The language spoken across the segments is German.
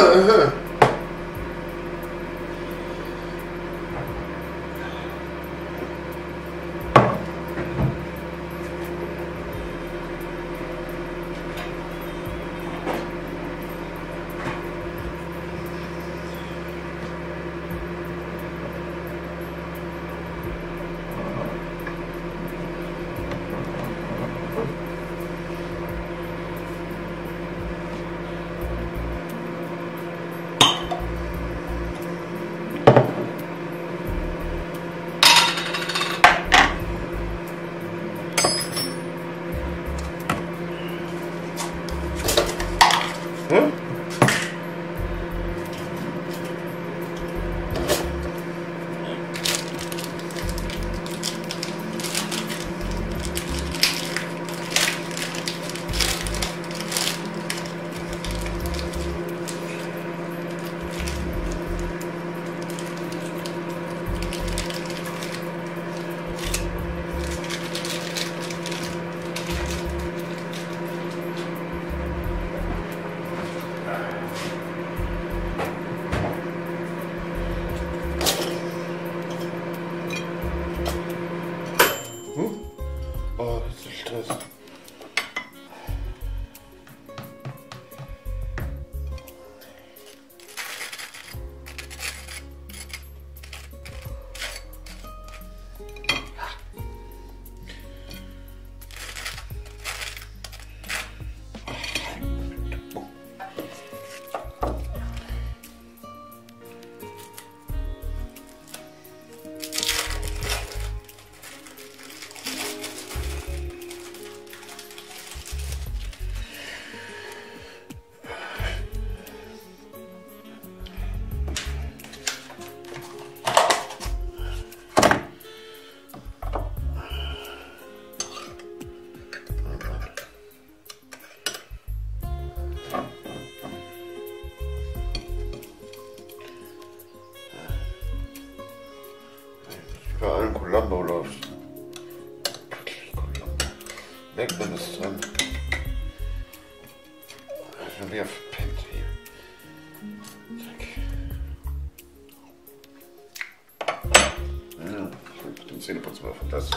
Oh, das ist Stress. Bei allen Columbo läuft. Weg, wenn es dran. Schon wieder verpennt hier. Zack. Den Zähneputzen war fantastisch.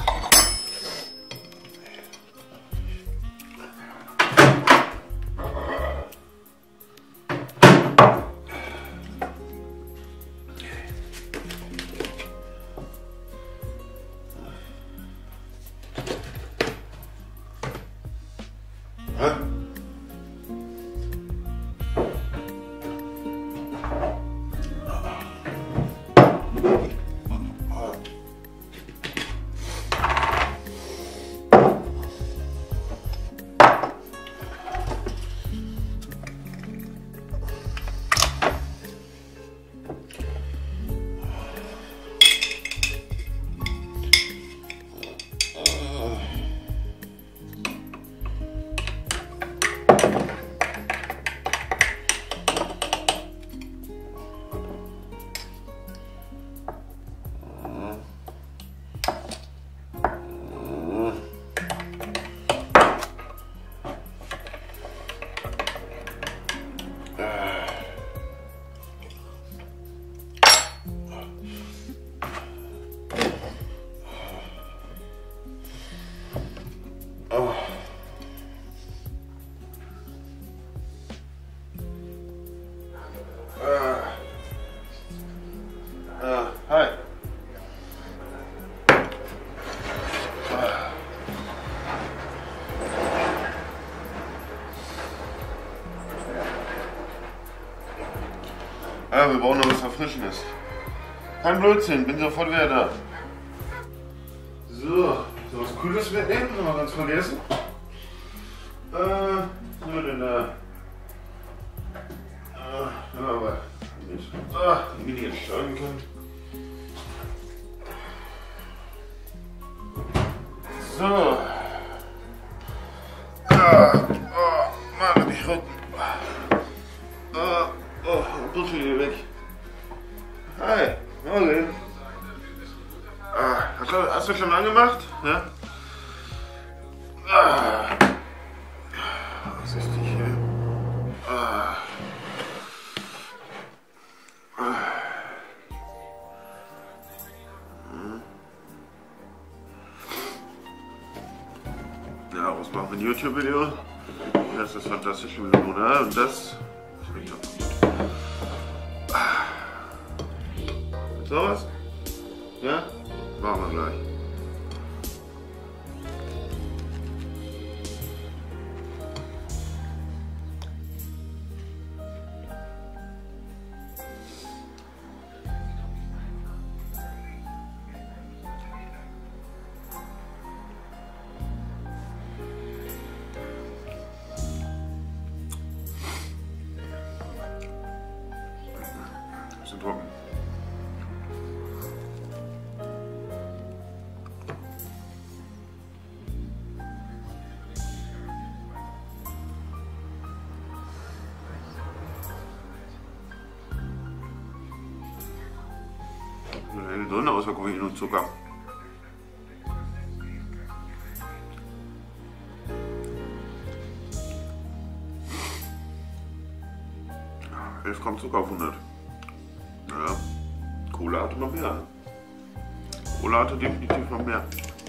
Hi. Ja, wir brauchen noch was Erfrischendes. Kein Blödsinn, bin sofort wieder da. So was Cooles mitnehmen, haben wir ganz vergessen. Was haben wir denn da? Ja, aber nicht. Die wir jetzt steuern können. So. Mann, hab ich Rücken. Bussel hier weg. Hi, morgen. Hast du schon angemacht? Ja? Was ist die hier? machen wir ein YouTube-Video. Das ist fantastisch mit Luna und das schmeckt doch gut. So was? Ja? Machen wir gleich. Bisschen trocken. Drin außer Koffein und Zucker. Ja, 11 Gramm Zucker auf 100. Ja, Cola hatte noch mehr. Cola hatte definitiv noch mehr.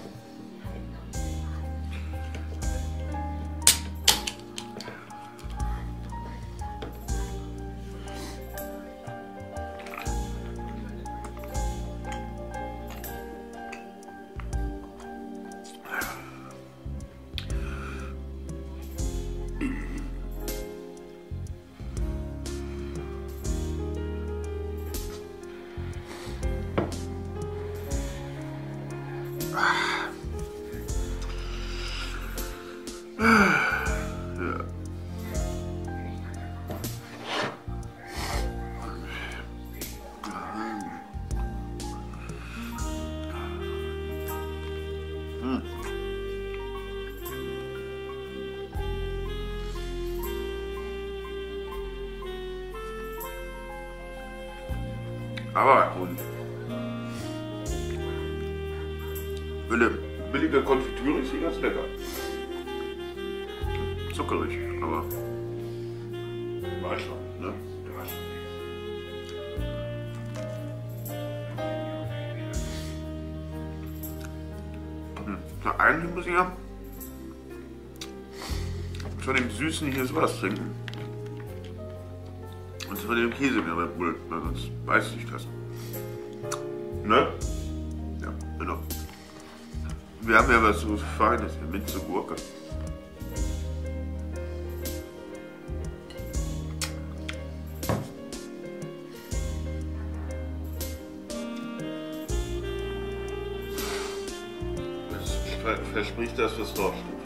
Aber und billige Konfitüre ist hier ganz lecker. Zuckerig, aber war schon, ne? Na, eigentlich muss ich ja von dem Süßen hier sowas trinken. Und von dem Käse mehr Red Bull, weil sonst weiß ich das. Ne? Ja, genau. Wir haben ja was so Feines, Minze, Gurke. Das verspricht das, was drauf steht.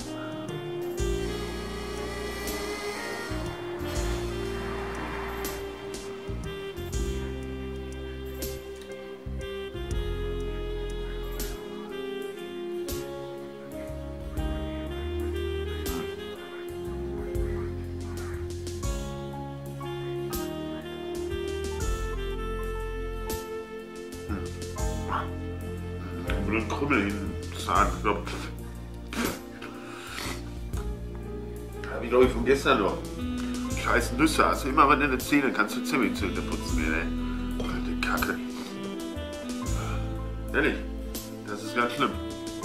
Und ein Krümmel in den Zahn. Hab ich glaube ich von gestern noch. Scheiß Nüsse, hast du immer was in den Zähnen, kannst du ziemlich Zähne putzen, ey. Alte Kacke. Ehrlich, das ist ganz schlimm.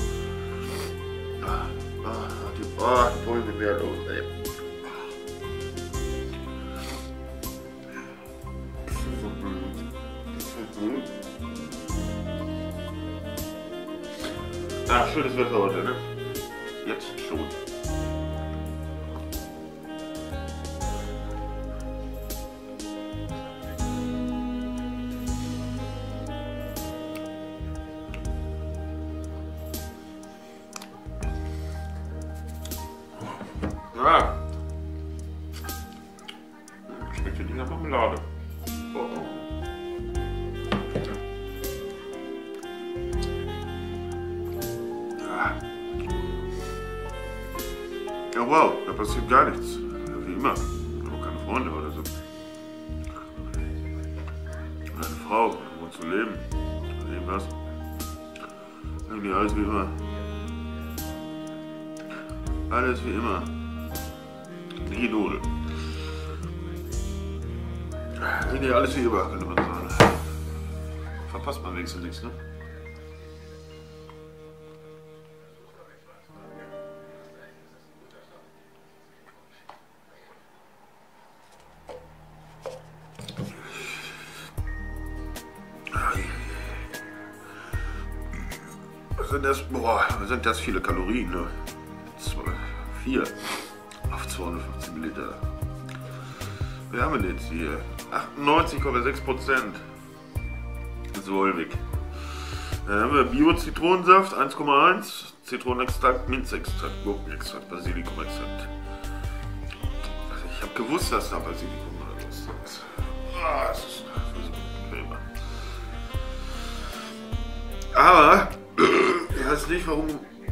Die wollen wir mehr los, ey. Das ist so blöd. Das ist so blöd. Ach, schönes Wetter heute, ne? Jetzt schon. Ja. Schmeckt hier nicht nach Marmelade. Oh. Ja, wow, da passiert gar nichts. Wie immer. Ich habe keine Freunde oder so. Eine Frau, um zu leben. Oder irgendwas. Irgendwie alles wie immer. Alles wie immer. Die Idole. Irgendwie alles wie immer, könnte man sagen. Verpasst man wenigstens nichts, ne? Was sind das viele Kalorien, ne? 4 auf 250 Milliliter. Wir haben wir jetzt hier 98,6% Solvik. Dann haben wir Bio-Zitronensaft 1,1, Zitronenextrakt, Minzextrakt, Gurkenextrakt, Basilikumextrakt. Also ich habe gewusst, dass da Basilikum oder was ist. Das ist Creme. Aber ich weiß nicht, warum.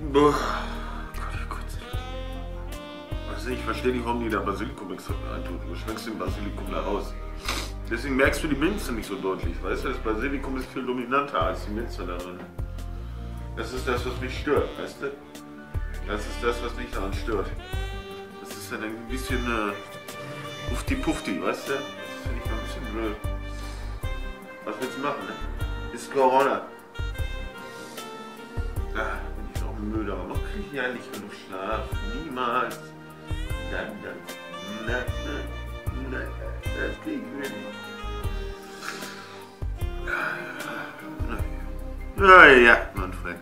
Ich verstehe nicht, warum die da Basilikum-Extrakt reintun. Du schmeckst den Basilikum da raus. Deswegen merkst du die Minze nicht so deutlich. Weißt du, das Basilikum ist viel dominanter als die Minze darin. Das ist das, was mich stört, weißt du? Das ist das, was mich daran stört. Das ist dann ein bisschen Ufti-Pufti, weißt du? Das finde ich mal ein bisschen blöd. Was willst du machen, ne? Ist Corona. Bin ich auch müde, aber noch kriege ich ja nicht genug Schlaf. Niemals. Nein, das kriegen wir nicht. Ja, Manfred.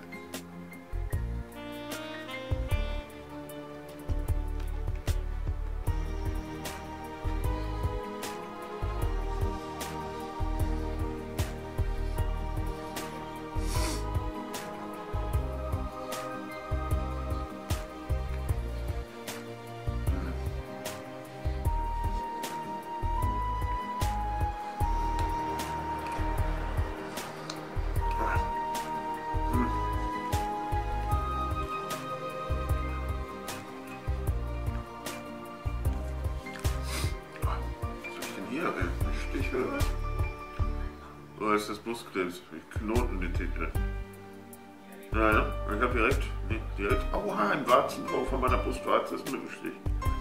Oder ist das Brustkrebs? Ich Knoten in den Titel. Naja, ich habe direkt, aua, ein Warzentor von meiner Brustwarze ist mit dem Stich.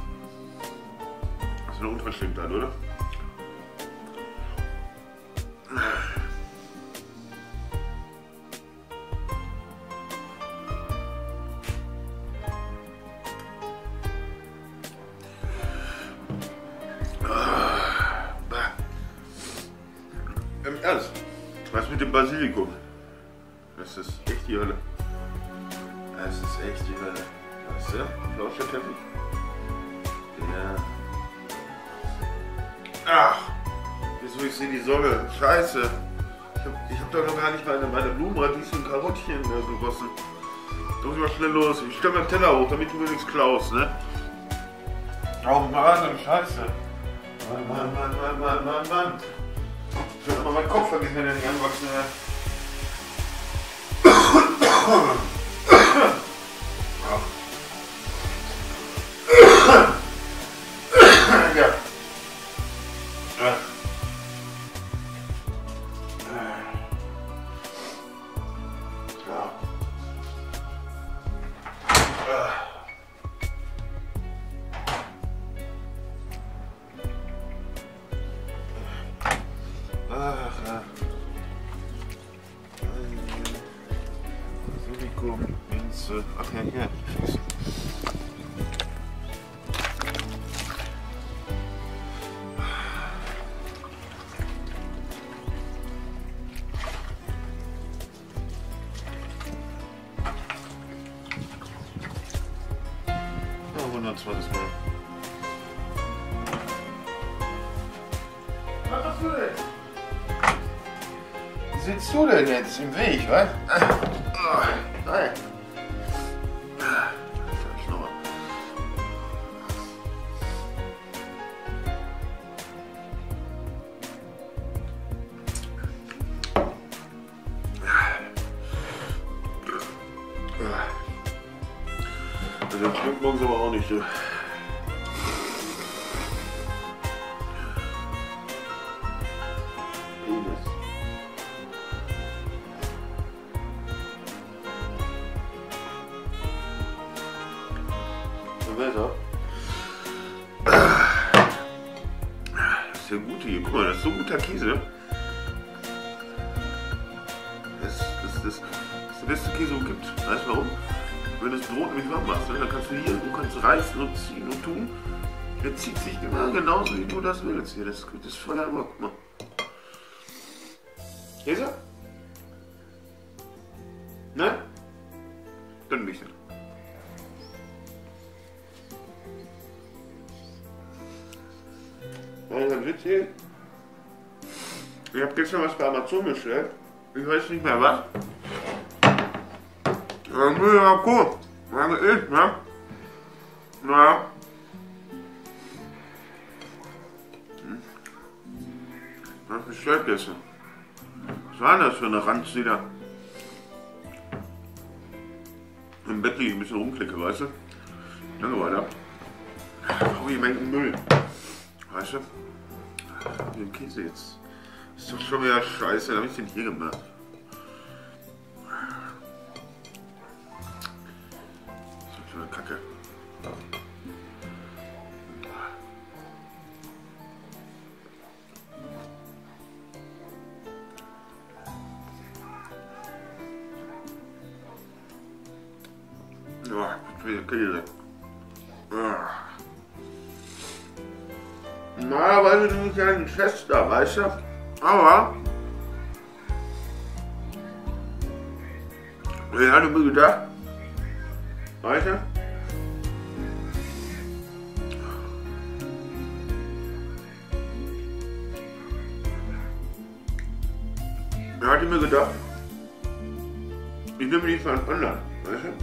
Das ist eine Unverschämtheit, oder? Ernst, was mit dem Basilikum? Das ist echt die Hölle. Das ist echt die Hölle. Weißt du? Flauscherteppich. Ja. Ach, wieso ich sehe die Sonne? Scheiße. Ich hab doch noch gar nicht meine Blumenradieschen und Karottchen gegossen. Da muss ich mal schnell los. Ich stelle meinen Teller hoch, damit du mir nichts klaust, ne? Oh Mann, Scheiße. Mann. Ich will aber meinen Kopf vergessen, wenn er nicht anwachsen wird. Ja. Basilikum, Minze, ach ja, hier. Ja, 120 Mal. Was machst du denn? Wie sitzt du denn jetzt im Weg, was? Nein. Schnauer. Das schmeckt morgens aber auch nicht so. Wetter. Das ist ja gut hier. Guck mal, das ist so guter Käse. Das ist der beste Käse, den es gibt. Weißt du warum? Wenn du das Brot nicht warm machst, dann kannst du kannst reißen und ziehen und tun. Der zieht sich immer genauso, wie du das willst. Hier, das ist voller Bock. Guck mal. Käse? Nein? Dann nicht. Also Witz hier. Ich habe gestern was bei Amazon bestellt. Ich weiß nicht mehr was. Ja, cool. Lange ist, ne? Na. Was bestellt gestern? Was war das für eine Ranzsieder? Im Bett liege, ein bisschen rumklicke, weißt du? Lange weiter. Oh, ich meine Müll. Weißt du? Den Käse jetzt. Ist doch schon wieder scheiße. Was hab ich denn hier gemacht? Das ist schon eine Kacke. Ja, wieder Käse. Normalerweise bin ich ja ein Fester, weißt du? Aber ich hatte mir gedacht, weißt du? Ich hatte mir gedacht, ich nehme die von anderen, weißt du?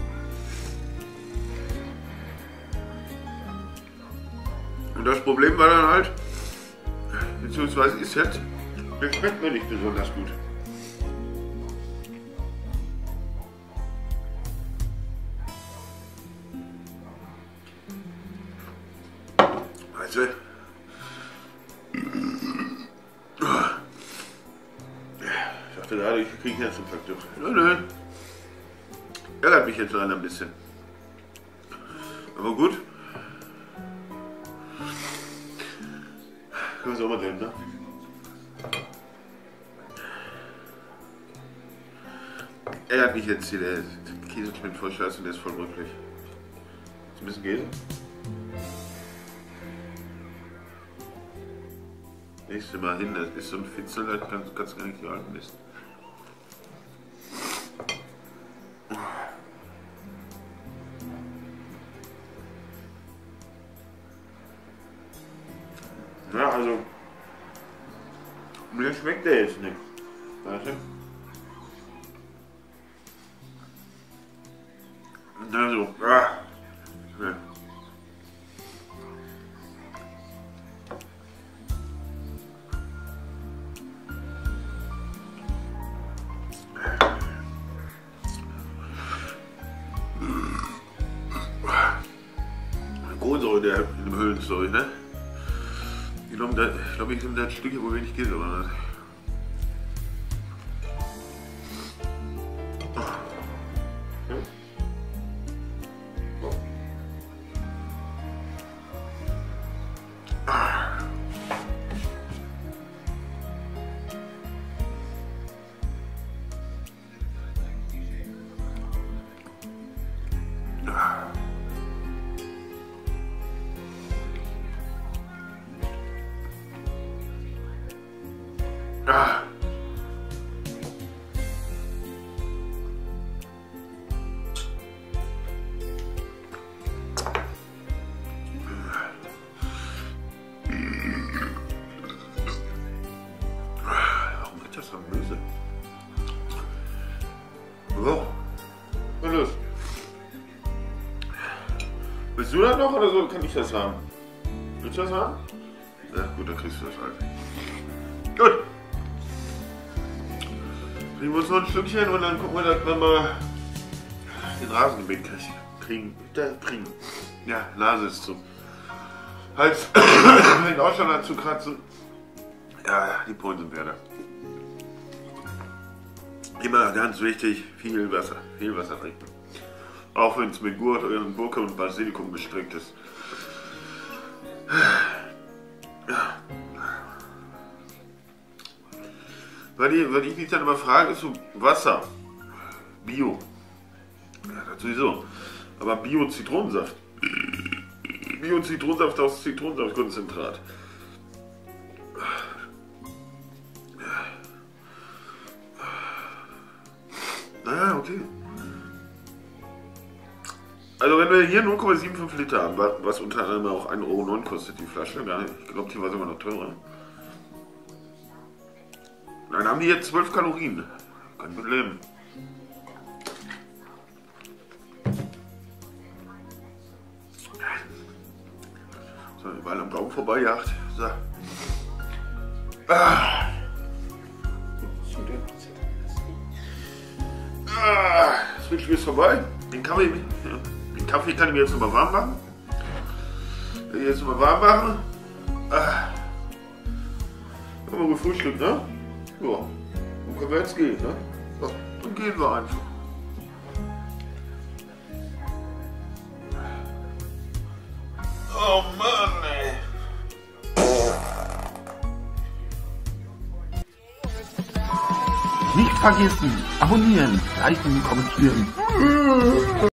Und das Problem war dann halt, beziehungsweise ist jetzt, der schmeckt mir nicht besonders gut. Weißt du? Ich dachte gerade, ich kriege Herzinfarkt. Nö. Ärgert mich jetzt leider ein bisschen. Aber gut. Können wir es auch mal sehen, ne? Ärgert mich jetzt hier, der Käse schmeckt voll scheiße und der ist voll rücklich. Jetzt ein bisschen Käse. Nächstes Mal hin, das ist so ein Fitzel, da kannst du gar nicht gehalten ist. Ja, also, mir schmeckt der jetzt nicht. Weißt du? Also, ja. Kohlensäure der in dem Höhlenzeug, ne? Ich glaube, ich nehme da ein Stückchen, wo wenig Käse dran hat. Warum geht das so böse? So, was ist los? Willst du das noch oder so? Kann ich das haben? Willst du das haben? Ja gut, dann kriegst du das halt. Gut. Kriegen wir uns noch ein Stückchen und dann gucken wir, dass wir mal den Rasenmähen kriegen. Ja, Nase ist zu. Hals fängt auch schon an zu kratzen. Ja, die Polen sind Pferde. Immer ganz wichtig, viel Wasser trinken. Auch wenn es mit Gurke und Basilikum bestreckt ist. Ja. Was ich mich dann immer frage, ist so Wasser. Bio. Ja, das sowieso. Aber Bio-Zitronensaft. Bio-Zitronensaft aus Zitronensaftkonzentrat. Ja, okay. Also wenn wir hier 0,75 Liter haben, was unter anderem auch 1,09 € kostet die Flasche, ich glaube die war sogar noch teurer. Dann haben die jetzt 12 Kalorien. Kann mit leben. So, überall am Gaumen vorbeijagt. So. Das Spiel ist vorbei. Den Kaffee kann ich mir jetzt nochmal warm machen. Können wir gefrühstückt, ne? Ja. Dann können wir jetzt gehen, ne? Ja, dann gehen wir einfach. Oh Mann, ey. Nicht vergessen, abonnieren, liken, kommentieren.